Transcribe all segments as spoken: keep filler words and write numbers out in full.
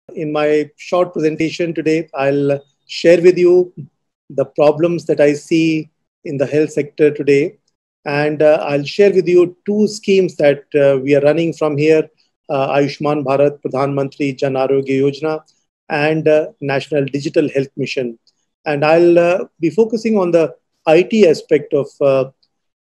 In my short presentation today, I'll share with you the problems that I see in the health sector today. And uh, I'll share with you two schemes that uh, we are running from here, uh, Ayushman Bharat Pradhan Mantri Jan Arogya Yojana and uh, National Digital Health Mission. And I'll uh, be focusing on the I T aspect of uh,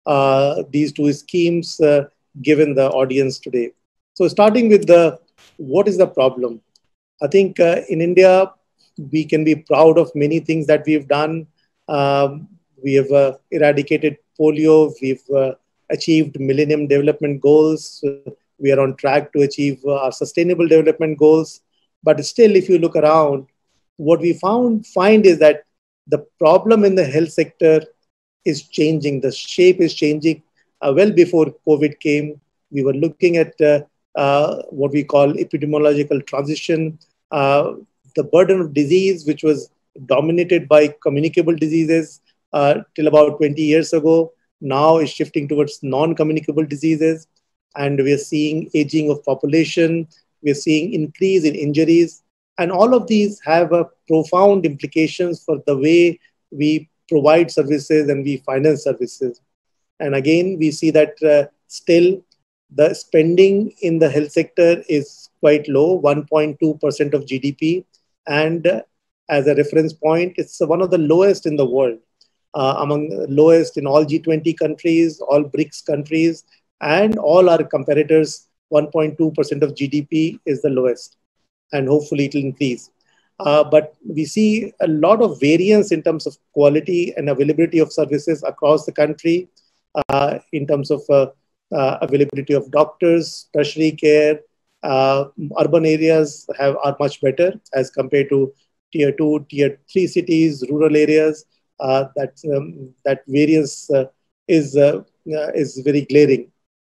uh, these two schemes uh, given the audience today. So starting with the what is the problem? I think uh, in India, we can be proud of many things that we've done. Um, we have uh, eradicated polio. We've uh, achieved Millennium Development Goals. Uh, we are on track to achieve uh, our Sustainable Development Goals. But still, if you look around, what we found find is that the problem in the health sector is changing. The shape is changing. Uh, well before COVID came, we were looking at uh, uh, what we call epidemiological transition. Uh, the burden of disease, which was dominated by communicable diseases uh, till about twenty years ago, now is shifting towards non-communicable diseases. And we are seeing aging of population. We are seeing increase in injuries. And all of these have a profound implications for the way we provide services and we finance services. And again, we see that uh, still the spending in the health sector is quite low, one point two percent of G D P. And uh, as a reference point, it's one of the lowest in the world, uh, among the lowest in all G twenty countries, all BRICS countries, and all our competitors. one point two percent of G D P is the lowest, and hopefully it will increase. Uh, but we see a lot of variance in terms of quality and availability of services across the country, uh, in terms of uh, uh, availability of doctors, tertiary care. Uh, urban areas have are much better as compared to tier two, tier three cities, rural areas. Uh, that um, that variance uh, is uh, uh, is very glaring.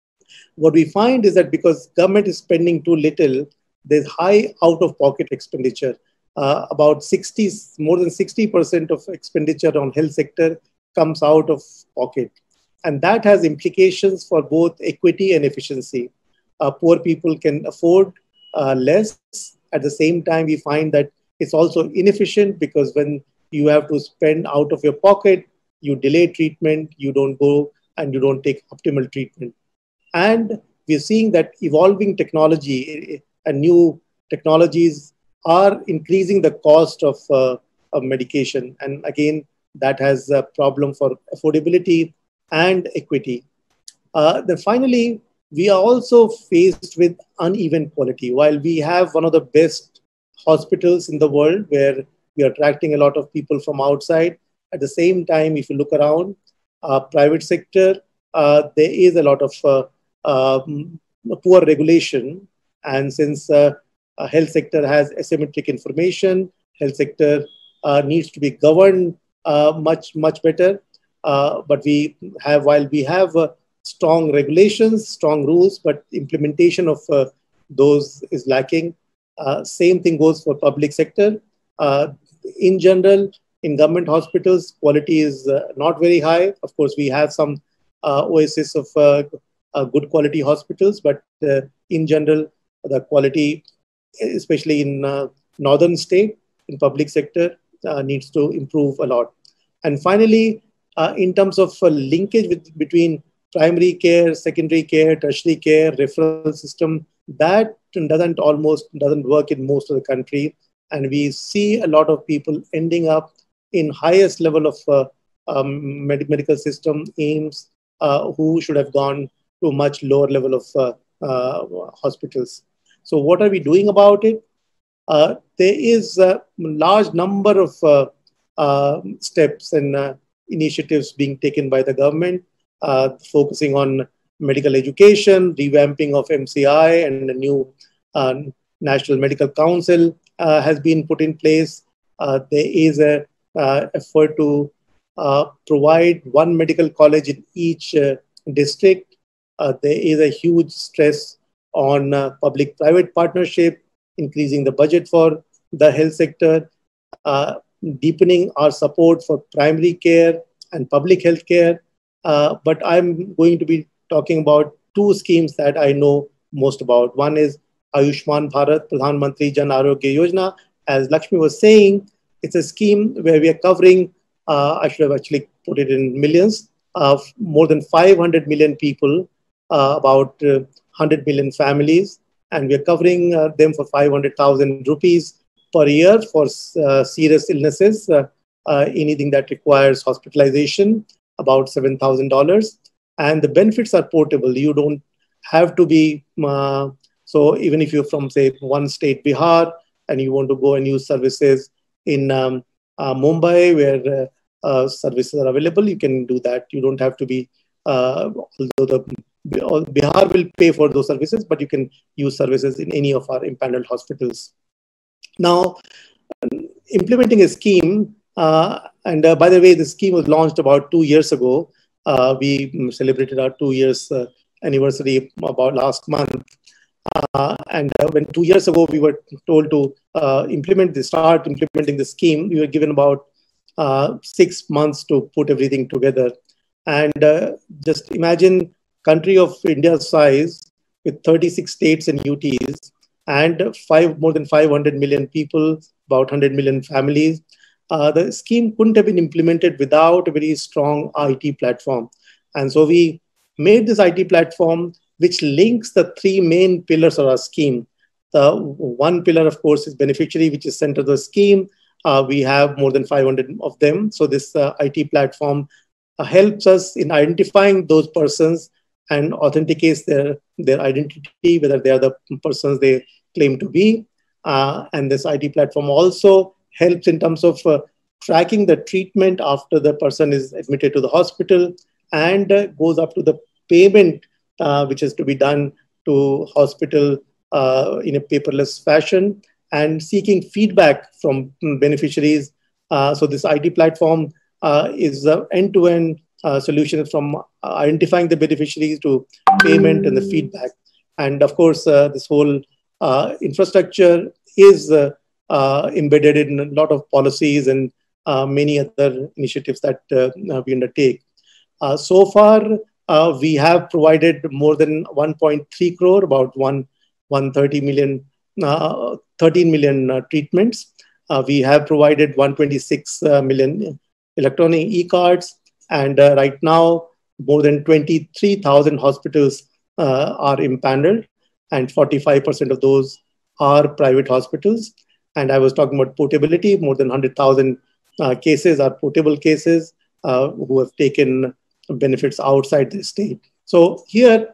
What we find is that because government is spending too little, there's high out-of-pocket expenditure. Uh, about sixty, more than sixty percent of expenditure on health sector comes out of pocket. And that has implications for both equity and efficiency. Uh, poor people can afford uh, less. At the same time, we find that it's also inefficient because when you have to spend out of your pocket, you delay treatment, you don't go and you don't take optimal treatment. And we're seeing that evolving technology and new technologies are increasing the cost of, uh, of medication. And again, that has a problem for affordability and equity. Uh, then finally, we are also faced with uneven quality. While we have one of the best hospitals in the world where we are attracting a lot of people from outside, at the same time, if you look around, uh, private sector, uh, there is a lot of uh, um, poor regulation. And since uh, uh, health sector has asymmetric information, health sector uh, needs to be governed uh, much, much better. Uh, but we have, while we have uh, strong regulations, strong rules, but implementation of uh, those is lacking. Uh, same thing goes for public sector. Uh, in general, in government hospitals, quality is uh, not very high. Of course, we have some uh, oasis of uh, uh, good quality hospitals, but uh, in general, the quality, especially in uh, northern state, in public sector, uh, needs to improve a lot. And finally, uh, in terms of uh, linkage with, between primary care, secondary care, tertiary care, referral system, that doesn't almost doesn't work in most of the country. And we see a lot of people ending up in highest level of uh, um, med medical system, AIIMS, uh, who should have gone to much lower level of uh, uh, hospitals. So what are we doing about it? Uh, there is a large number of uh, uh, steps and uh, initiatives being taken by the government, uh, focusing on medical education, revamping of M C I, and a new uh, National Medical Council uh, has been put in place. Uh, there is a uh, effort to uh, provide one medical college in each uh, district. Uh, there is a huge stress on uh, public-private partnership, increasing the budget for the health sector, uh, deepening our support for primary care and public health care. Uh, but I'm going to be talking about two schemes that I know most about. One is Ayushman Bharat Pradhan Mantri Jan Arogya Yojana. As Lakshmi was saying, it's a scheme where we are covering, uh, I should have actually put it in millions, of more than five hundred million people, uh, about uh, one hundred million families, and we are covering uh, them for five hundred thousand rupees per year for uh, serious illnesses, uh, uh, anything that requires hospitalization, about seven thousand dollars. And the benefits are portable. You don't have to be, uh, so even if you're from, say, one state, Bihar, and you want to go and use services in um, uh, Mumbai, where uh, uh, services are available, you can do that. You don't have to be, uh, although the Bihar will pay for those services, but you can use services in any of our impaneled hospitals. Now, implementing a scheme, uh, and uh, by the way, the scheme was launched about two years ago. Uh, we celebrated our two years uh, anniversary about last month. Uh, and uh, when two years ago we were told to uh, implement the start implementing the scheme, we were given about uh, six months to put everything together. And uh, just imagine country of India's size with thirty-six states and U Ts and five more than five hundred million people, about one hundred million families. Uh, the scheme couldn't have been implemented without a very strong I T platform. And so we made this I T platform which links the three main pillars of our scheme. The one pillar, of course, is beneficiary, which is center of the scheme. Uh, we have more than five hundred of them. So this uh, I T platform uh, helps us in identifying those persons and authenticates their, their identity, whether they are the persons they claim to be. Uh, and this I T platform also helps in terms of uh, tracking the treatment after the person is admitted to the hospital, and uh, goes up to the payment uh, which is to be done to hospital uh, in a paperless fashion, and seeking feedback from beneficiaries. Uh, so this I T platform uh, is an end-to-end uh, solution from identifying the beneficiaries to payment and the feedback. And of course, uh, this whole uh, infrastructure is uh, uh, embedded in a lot of policies and uh, many other initiatives that uh, we undertake. Uh, so far, uh, we have provided more than one point three crore, about one, one hundred thirty million, uh, thirteen million uh, treatments. Uh, we have provided one hundred twenty-six uh, million electronic e-cards, and uh, right now, more than twenty-three thousand hospitals uh, are impaneled, and forty-five percent of those are private hospitals. And I was talking about portability. More than one hundred thousand uh, cases are portable cases uh, who have taken benefits outside the state. So here,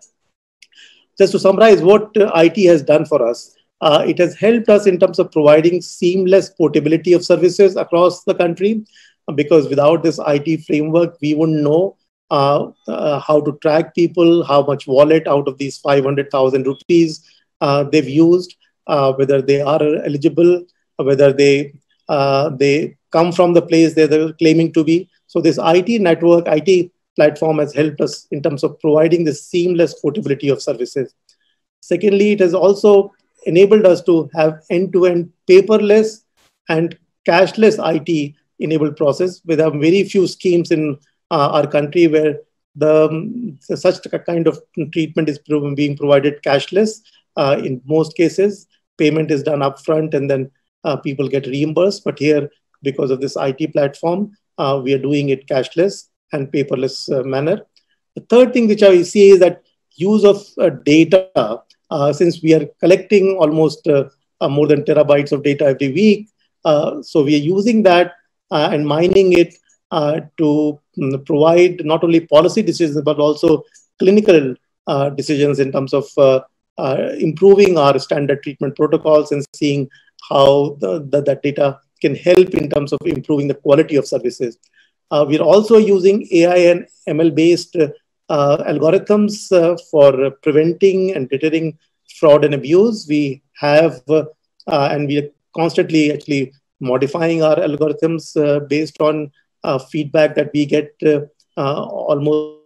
just to summarize what uh, I T has done for us, uh, it has helped us in terms of providing seamless portability of services across the country, because without this I T framework, we wouldn't know uh, uh, how to track people, how much wallet out of these five hundred thousand rupees uh, they've used, uh, whether they are eligible, whether they, uh, they come from the place they were claiming to be. So this I T network, I T platform has helped us in terms of providing this seamless portability of services. Secondly, it has also enabled us to have end-to-end paperless and cashless I T enabled process. With a very few schemes in uh, our country where the um, such a kind of treatment is being provided cashless. Uh, in most cases, payment is done upfront and then uh, people get reimbursed. But here, because of this I T platform, uh, we are doing it cashless and paperless uh, manner. The third thing which I see is that use of uh, data. Uh, since we are collecting almost uh, uh, more than terabytes of data every week, uh, so we are using that uh, and mining it uh, to um, provide not only policy decisions, but also clinical uh, decisions in terms of uh, uh, improving our standard treatment protocols and seeing how the, the, that data can help in terms of improving the quality of services. Uh, we're also using A I and M L-based uh, uh, algorithms uh, for preventing and deterring fraud and abuse. We have, uh, uh, and we are constantly actually modifying our algorithms uh, based on uh, feedback that we get uh, uh, almost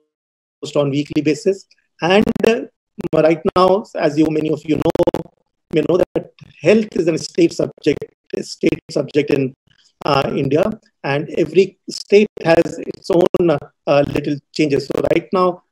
on weekly basis. And uh, right now, as you many of you know, you know that health is a state subject, a state subject in uh, India, and every state has its own uh, uh, little changes. So right now,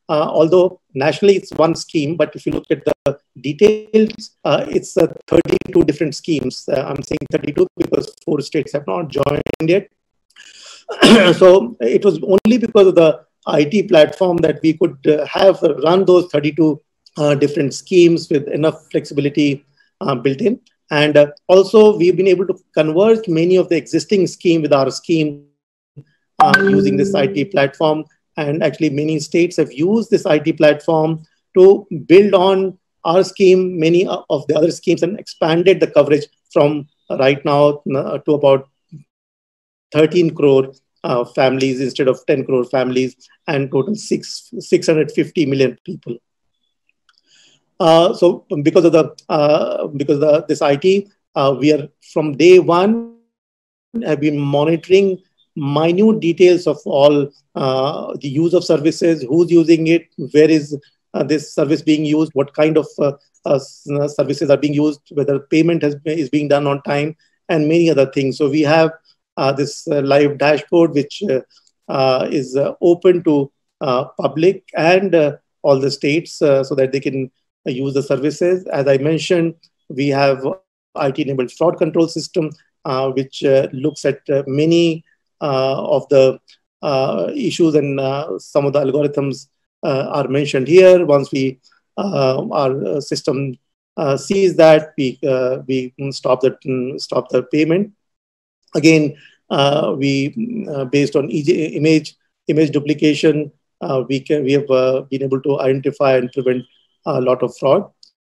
Uh, although nationally it's one scheme, but if you look at the details, uh, it's uh, thirty-two different schemes. Uh, I'm saying thirty-two because four states have not joined yet. So it was only because of the I T platform that we could uh, have run those thirty-two uh, different schemes with enough flexibility uh, built in. And uh, also, we've been able to converge many of the existing scheme with our scheme uh, using this I T platform. And actually, many states have used this I T platform to build on our scheme, many of the other schemes, and expanded the coverage from right now uh, to about thirteen crore uh, families instead of ten crore families, and total six, six hundred fifty million people. Uh, so because of the uh, because of the, this I T, uh, we are from day one have been monitoring minute details of all uh, the use of services, who's using it, where is uh, this service being used, what kind of uh, uh, services are being used, whether payment has, is being done on time, and many other things. So we have uh, this uh, live dashboard, which uh, uh, is uh, open to uh, public and uh, all the states uh, so that they can uh, use the services. As I mentioned, we have I T-enabled fraud control system, uh, which uh, looks at uh, many uh, of the uh, issues, and uh, some of the algorithms uh, are mentioned here. Once we uh, our system uh, sees that, we uh, we stop the stop the payment. Again, uh, we uh, based on image image duplication, uh, we can we have uh, been able to identify and prevent a lot of fraud.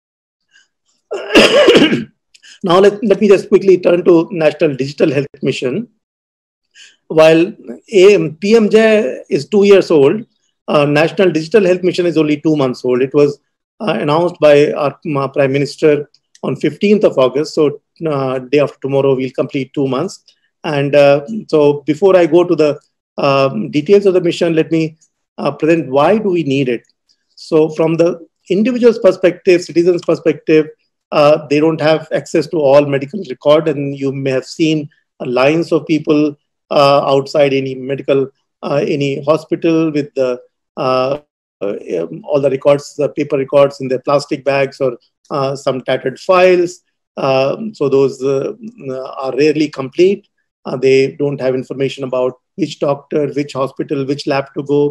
Now, let, let me just quickly turn to National Digital Health Mission. While P M J is two years old, uh, National Digital Health Mission is only two months old. It was uh, announced by our, our Prime Minister on fifteenth of August. So uh, day after tomorrow, we'll complete two months. And uh, so before I go to the um, details of the mission, let me uh, present why do we need it. So from the individual's perspective, citizen's perspective, Uh, they don't have access to all medical record, and you may have seen uh, lines of people uh, outside any medical, uh, any hospital with the uh, uh, all the records, the paper records in their plastic bags, or uh, some tattered files. Um, so those uh, are rarely complete. Uh, they don't have information about which doctor, which hospital, which lab to go.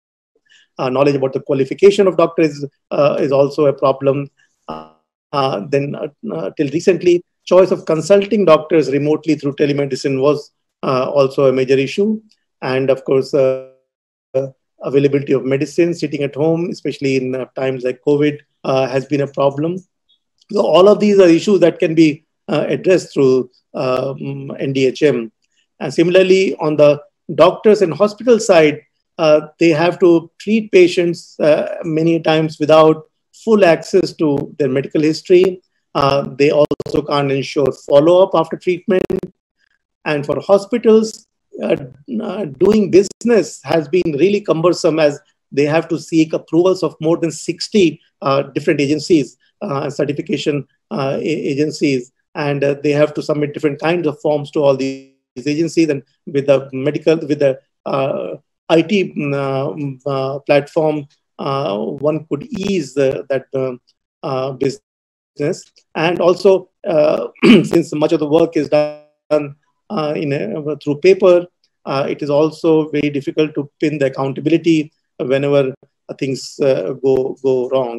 Uh, knowledge about the qualification of doctor is, uh, is also a problem. Uh, Uh, then uh, uh, till recently, choice of consulting doctors remotely through telemedicine was uh, also a major issue. And of course, uh, uh, availability of medicine sitting at home, especially in uh, times like COVID, uh, has been a problem. So all of these are issues that can be uh, addressed through um, N D H M. And similarly, on the doctors and hospital side, uh, they have to treat patients uh, many times without full access to their medical history. Uh, they also can't ensure follow-up after treatment. And for hospitals, uh, uh, doing business has been really cumbersome, as they have to seek approvals of more than sixty uh, different agencies, uh, certification uh, agencies, and uh, they have to submit different kinds of forms to all these agencies. And with the medical, with the uh, I T uh, uh, platform, Uh, one could ease uh, that uh, uh, business. And also, uh, since much of the work is done uh, in a, through paper, uh, it is also very difficult to pin the accountability whenever things uh, go, go wrong.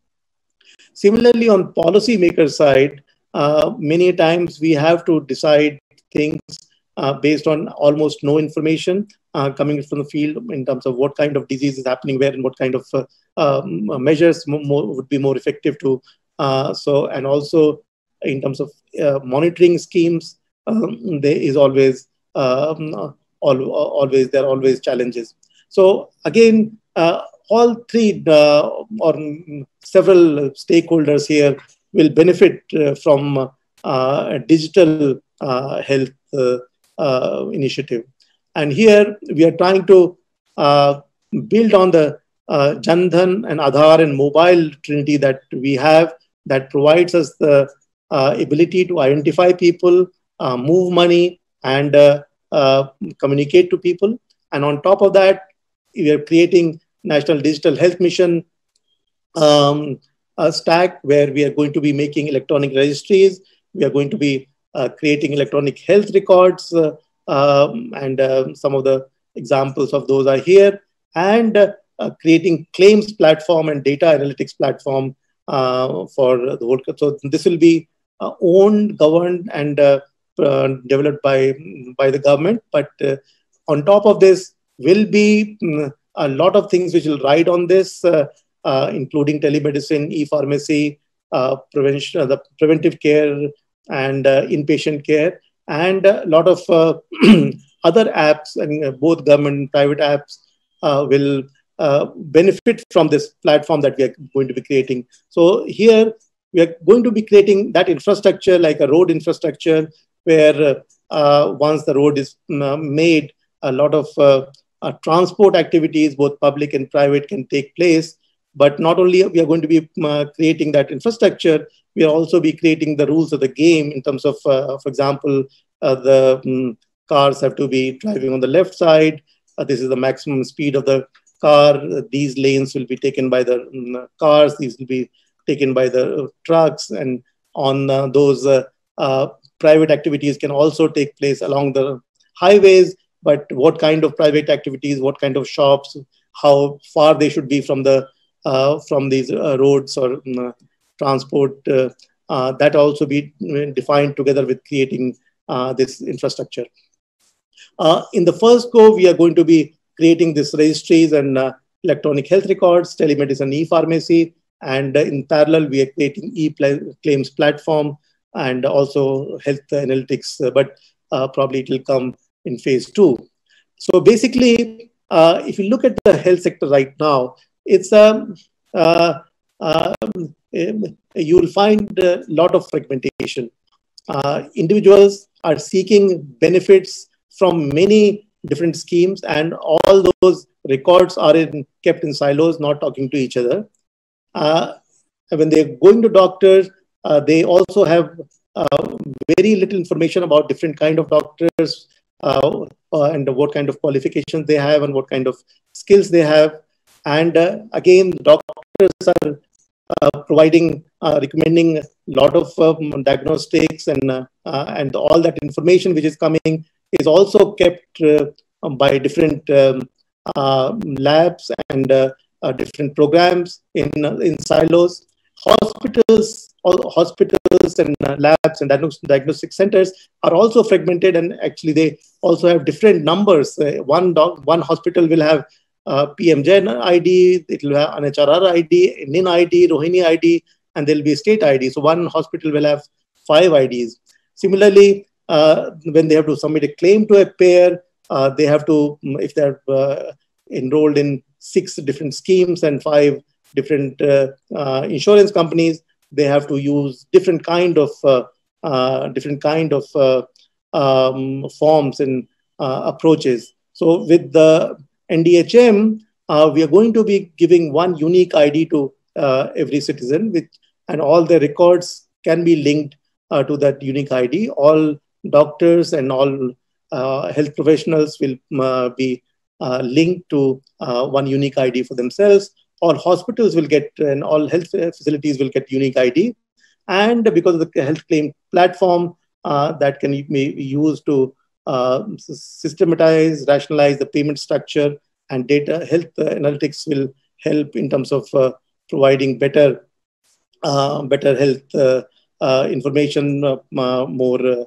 Similarly, on policymaker side, uh, many times we have to decide things uh, based on almost no information uh, coming from the field in terms of what kind of disease is happening where, and what kind of uh, um, measures more, would be more effective to. Uh, so, and also in terms of uh, monitoring schemes, um, there is always, um, all, always, there are always challenges. So again, uh, all three uh, or several stakeholders here will benefit uh, from uh, a digital uh, health uh, uh, initiative. And here we are trying to uh, build on the uh, Jan Dhan and Aadhaar and mobile trinity that we have, that provides us the uh, ability to identify people, uh, move money, and uh, uh, communicate to people. And on top of that, we are creating National Digital Health Mission um, uh, stack, where we are going to be making electronic registries. We are going to be uh, creating electronic health records, uh, um, and uh, some of the examples of those are here, and uh, uh, creating claims platform and data analytics platform uh, for the whole. So this will be uh, owned, governed, and uh, uh, developed by, by the government. But uh, on top of this will be um, a lot of things which will ride on this, uh, uh, including telemedicine, e-pharmacy, uh, prevention, uh, the preventive care, and uh, inpatient care, and a lot of uh, other apps, and uh, both government and private apps uh, will uh, benefit from this platform that we are going to be creating. So here we are going to be creating that infrastructure, like a road infrastructure, where uh, once the road is uh, made, a lot of uh, uh, transport activities, both public and private, can take place. But not only we are going to be uh, creating that infrastructure, we will also be creating the rules of the game in terms of, uh, for example, uh, the um, cars have to be driving on the left side. Uh, this is the maximum speed of the car. Uh, these lanes will be taken by the um, cars. These will be taken by the uh, trucks. And on uh, those uh, uh, private activities can also take place along the highways. But what kind of private activities, what kind of shops, how far they should be from the uh, from these uh, roads or um, transport, uh, uh, that also be defined together with creating uh, this infrastructure. Uh, in the first go, we are going to be creating these registries and uh, electronic health records, telemedicine, e-pharmacy, and uh, in parallel, we are creating e-claims platform and also health analytics, uh, but uh, probably it will come in phase two. So basically, uh, if you look at the health sector right now, it's um, uh, uh, you will find a lot of fragmentation. Uh, individuals are seeking benefits from many different schemes, and all those records are in, kept in silos, not talking to each other. Uh, when they're going to doctors, uh, they also have uh, very little information about different kind of doctors, uh, uh, and what kind of qualifications they have and what kind of skills they have. And uh, again, doctors are uh, providing, uh, recommending a lot of um, diagnostics, and uh, uh, and all that information which is coming is also kept uh, by different um, uh, labs and uh, uh, different programs in uh, in silos. Hospitals, all hospitals and uh, labs and diagnostic centers are also fragmented, and actually they also have different numbers. Uh, one doc, one hospital will have uh, P M J N I D, it will have an H R R I D, N I D, Rohini I D, and there will be state I D. So one hospital will have five I Ds. Similarly, uh, when they have to submit a claim to a payer, uh, they have to, if they're uh, enrolled in six different schemes and five different uh, uh, insurance companies, they have to use different kind of uh, uh, different kind of uh, um, forms and uh, approaches. So with the N D H M, uh, we are going to be giving one unique I D to uh, every citizen, which, and all the records can be linked uh, to that unique I D. All doctors and all uh, health professionals will uh, be uh, linked to uh, one unique I D for themselves. All hospitals will get, and all health facilities will get unique I D. And because of the health claim platform uh, that can be used to uh, systematize, rationalize the payment structure, and data health analytics will help in terms of uh, providing better, uh, better health uh, uh, information, uh, more uh,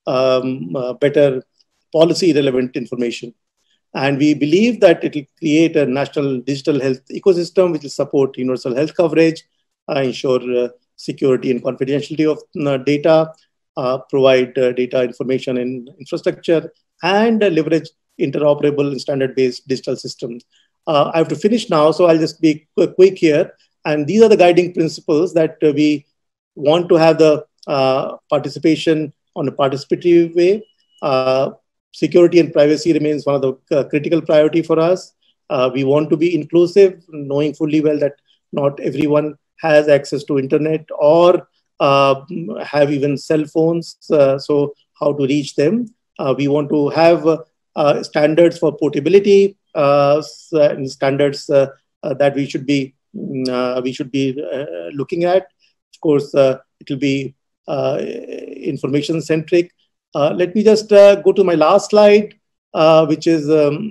um, uh, better policy relevant information. And we believe that it will create a national digital health ecosystem which will support universal health coverage, uh, ensure uh, security and confidentiality of uh, data, uh, provide uh, data information and infrastructure, and uh, leverage interoperable and standard-based digital systems. Uh, I have to finish now, so I'll just be quick here. And these are the guiding principles that uh, we want to have the uh, participation on a participatory way. Uh, Security and privacy remains one of the uh, critical priority for us. Uh, we want to be inclusive, knowing fully well that not everyone has access to internet or uh, have even cell phones. Uh, so how to reach them? Uh, we want to have uh, uh, standards for portability uh, and standards uh, uh, that we should be uh, we should be uh, looking at. Of course, uh, it will be uh, information centric. Uh, let me just uh, go to my last slide, uh, which is um,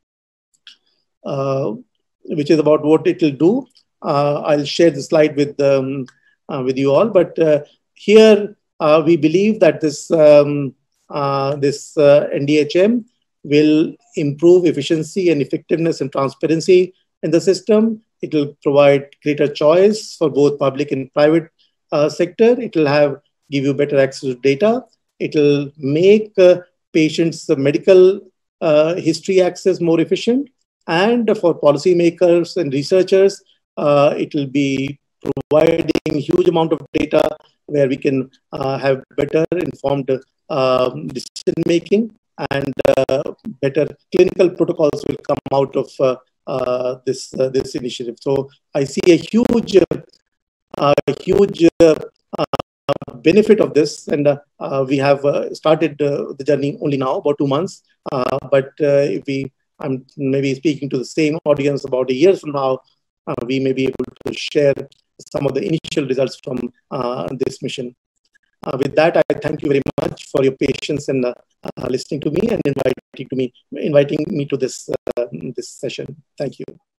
uh, which is about what it will do. Uh, I'll share the slide with um, uh, with you all. But uh, here uh, we believe that this um, uh, this uh, N D H M will improve efficiency and effectiveness and transparency in the system. It will provide greater choice for both public and private uh, sector. It will have give you better access to data. It will make uh, patients' medical uh, history access more efficient. And for policymakers and researchers, uh, it will be providing huge amount of data where we can uh, have better informed um, decision making, and uh, better clinical protocols will come out of uh, uh, this uh, this initiative. So I see a huge, uh, huge uh, uh, benefit of this, and uh, uh, we have uh, started uh, the journey only now, about two months. Uh, but uh, if we, I'm maybe speaking to the same audience about a year from now, uh, we may be able to share some of the initial results from uh, this mission. Uh, with that, I thank you very much for your patience and uh, uh, listening to me and inviting to me, inviting me to this uh, this session. Thank you.